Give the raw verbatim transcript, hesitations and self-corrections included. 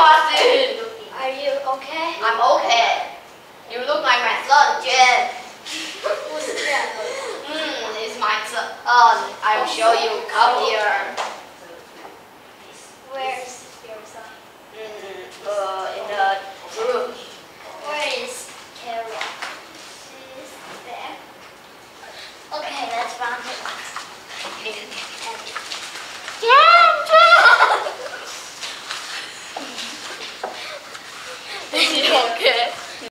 cousin. Are you okay? I'm okay. You look like my son, Jen. 不是这样的。 Hmm, it's my son. I will show you. Come here.